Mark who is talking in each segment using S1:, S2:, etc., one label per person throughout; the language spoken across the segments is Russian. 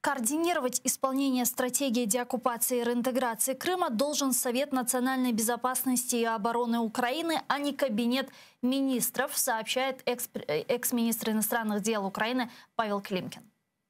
S1: Координировать исполнение стратегии деоккупации и реинтеграции Крыма должен Совет национальной безопасности и обороны Украины, а не Кабинет министров, сообщает экс-министр иностранных дел Украины Павел Климкин.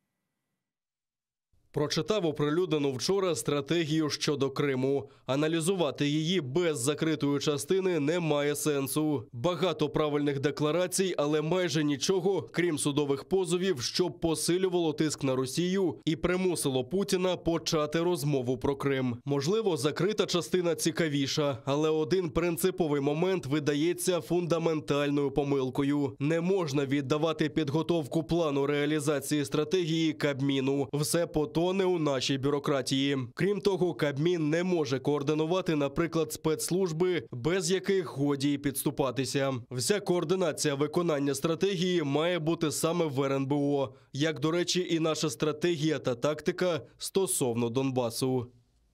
S2: Прочитав оприлюднену вчора стратегію щодо Криму. Аналізувати її без закритої частини немає сенсу. Багато правильних декларацій, але майже нічого, крім судових позовів, щоб посилювало тиск на Росію і примусило Путіна почати розмову про Крим. Можливо, закрита частина цікавіша, але один принциповий момент видається фундаментальною помилкою. Не можна віддавати підготовку плану реалізації стратегії Кабміну. Все потоне у нашій бюрократії. Крім того, Кабмін не може координувати, наприклад, спецслужби, без яких годі й підступатися. Вся координація виконання стратегії має бути саме в РНБО, як, до речі, і наша стратегія та тактика стосовно Донбасу.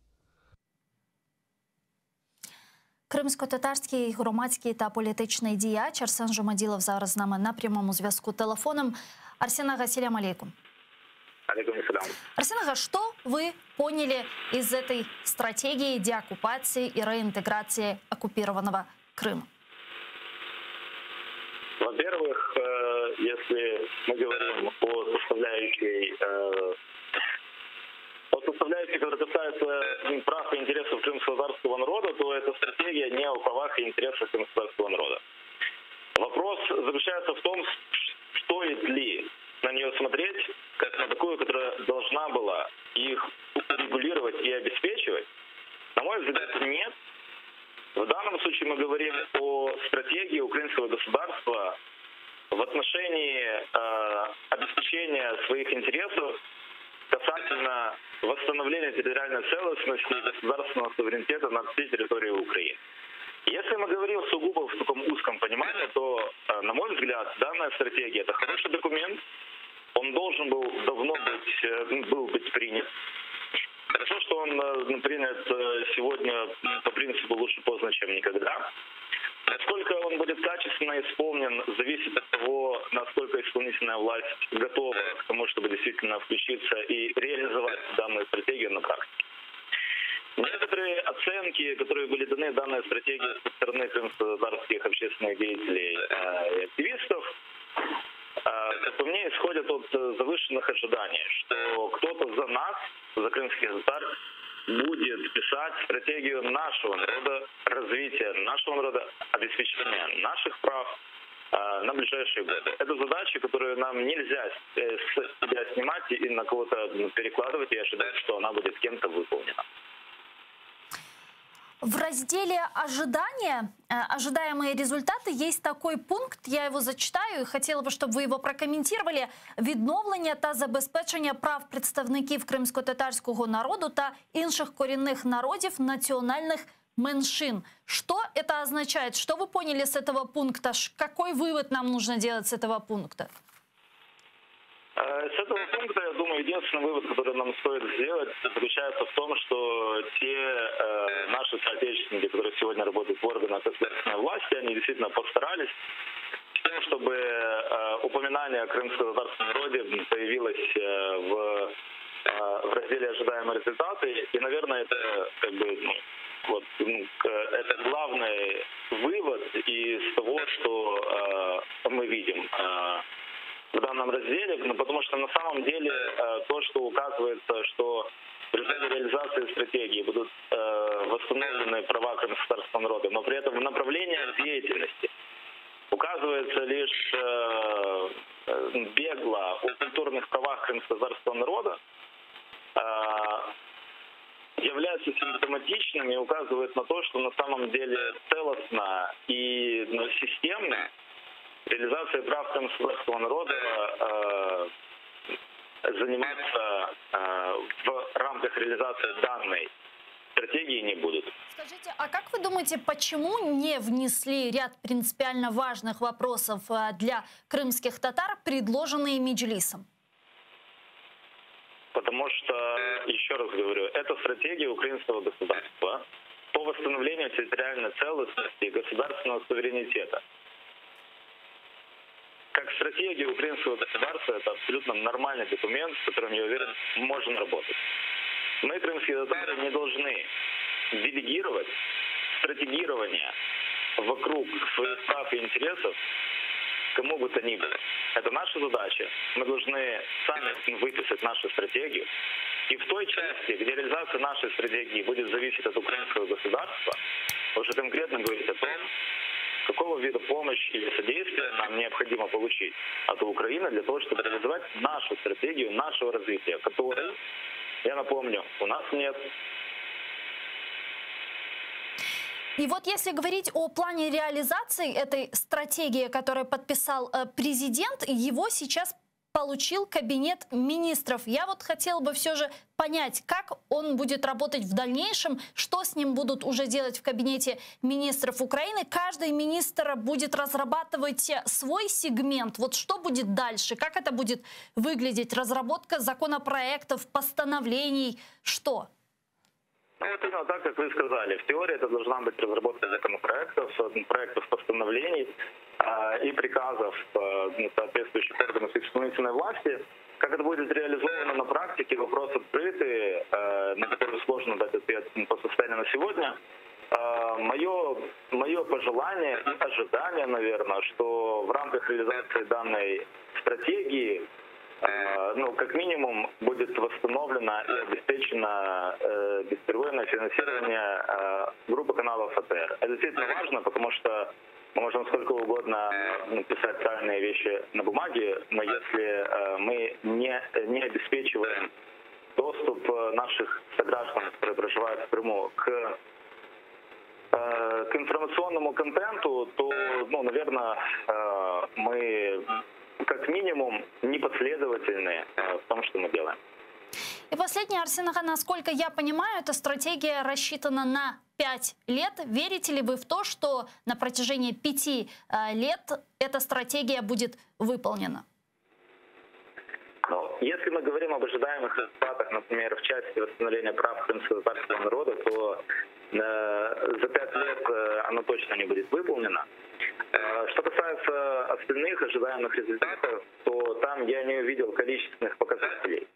S1: Кримсько-татарський громадський та політичний діяч Арсен Жумаділов зараз з нами на прямому зв'язку телефоном. Арсен ага, салям алейкум. Арсен ага, что вы поняли из этой стратегии деоккупации и реинтеграции оккупированного Крыма?
S3: Во-первых, если мы говорим о составляющей, которая касается прав и интересов крымского татарского народа, то эта стратегия не о правах и интересах крымского татарского народа. Вопрос заключается в том, стоит ли на нее смотреть как на такую, которая должна была их регулировать и обеспечивать. На мой взгляд, нет. В данном случае мы говорим о стратегии украинского государства в отношении обеспечения своих интересов касательно восстановления территориальной целостности и государственного суверенитета над всей территорией Украины. Если мы говорим сугубо в таком узком понимании, то, на мой взгляд, данная стратегия – это хороший документ. Он должен был давно быть принят. Хорошо, что он принят сегодня по принципу «лучше поздно, чем никогда». Насколько он будет качественно исполнен, зависит от того, насколько исполнительная власть готова к тому, чтобы действительно включиться и реализовать данную стратегию на практике. Некоторые оценки, которые были даны данной стратегии со стороны крымско-татарских общественных деятелей и активистов, как по мне, исходят от завышенных ожиданий, что кто-то за нас, за крымских татар, будет писать стратегию нашего народа, развития нашего народа, обеспечения наших прав на ближайшие годы. Это задача, которую нам нельзя с себя снимать и на кого-то перекладывать и ожидать, что она будет кем-то выполнена.
S1: В разделе «Ожидания», «Ожидаемые результаты» есть такой пункт, я его зачитаю, и хотела бы, чтобы вы его прокоментировали. «Відновлення та забезпечення прав представників кримсько-татарського народу та інших корінних народів национальных меньшин». Что это означает? Что вы поняли с этого пункта? Какой вывод нам нужно делать с этого пункта?
S3: С этого пункта, я думаю, единственный вывод, который нам стоит сделать, заключается в том, что те наши соотечественники, которые сегодня работают в органах государственной власти, они действительно постарались с тем, чтобы упоминание о крымско-татарском народе появилось в разделе «Ожидаемые результаты». И, наверное, это это главный вывод из того, что мы видим в данном разделе, потому что на самом деле то, что указывается, что в результате реализации стратегии будут восстановлены права крымско-татарского народа, но при этом направление деятельности указывается лишь бегло о культурных правах крымско-татарского народа, являются симптоматичными и указывают на то, что на самом деле целостно и системно реализация прав крымско-татарского народа заниматься в рамках реализации данной стратегии не будут.
S1: Скажите, а как вы думаете, почему не внесли ряд принципиально важных вопросов для крымских татар, предложенные Меджлисом?
S3: Потому что, еще раз говорю, это стратегия украинского государства по восстановлению территориальной целостности и государственного суверенитета. как стратегия украинского государства, это абсолютно нормальный документ, с которым, я уверен, можно работать. Мы, крымские татары, не должны делегировать стратегирование вокруг своих прав и интересов кому бы то ни было. Это наша задача. Мы должны сами выписать нашу стратегию. И в той части, где реализация нашей стратегии будет зависеть от украинского государства, уже конкретно говорить о том, какого вида помощи или содействия нам необходимо получить от Украины для того, чтобы реализовать нашу стратегию нашего развития, которой, я напомню, у нас нет.
S1: И вот если говорить о плане реализации этой стратегии, которую подписал президент, его сейчас получил кабинет министров. Я вот хотела бы все же понять, как он будет работать в дальнейшем, что с ним будут уже делать в кабинете министров Украины. Каждый министр будет разрабатывать свой сегмент. Вот что будет дальше, как это будет выглядеть? Разработка законопроектов, постановлений, что?
S3: Ну, вот именно так, как вы сказали. В теории это должна быть разработка законопроектов, проектов постановлений и приказов соответствующих органов исполнительной власти. Как это будет реализовано на практике, вопрос открытый, на который сложно дать ответ по состоянию на сегодня. Мое пожелание и ожидание, наверное, что в рамках реализации данной стратегии как минимум будет восстановлено и обеспечено бесперебойное финансирование группы каналов АТР. Это действительно важно, потому что мы можем сколько угодно писать правильные вещи на бумаге, но если мы не обеспечиваем доступ наших сограждан, которые проживают в Крыму, к информационному контенту, то, наверное, мы как минимум непоследовательны в том, что мы делаем.
S1: И последнее, Арсен Ага, насколько я понимаю, эта стратегия рассчитана на 5 лет. Верите ли вы в то, что на протяжении 5 лет эта стратегия будет выполнена?
S3: Если мы говорим об ожидаемых результатах, например, в части восстановления прав крымско-татарского народа, то за 5 лет оно точно не будет выполнено. Что касается остальных ожидаемых результатов, то там я не увидел количественных показателей,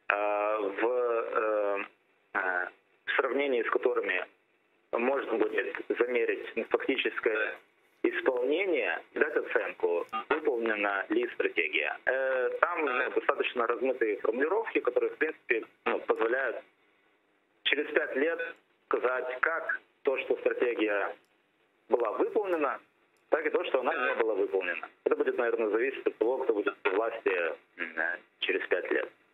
S3: в сравнении с которыми можно будет замерить фактическое исполнение, дать оценку, выполнена ли стратегия. Там достаточно размытые формулировки, которые, в принципе, позволяют через 5 лет сказать, как то, что стратегия была выполнена, так и то, что она не была выполнена. Это будет, наверное, зависеть от того, кто будет у власти через 5 лет.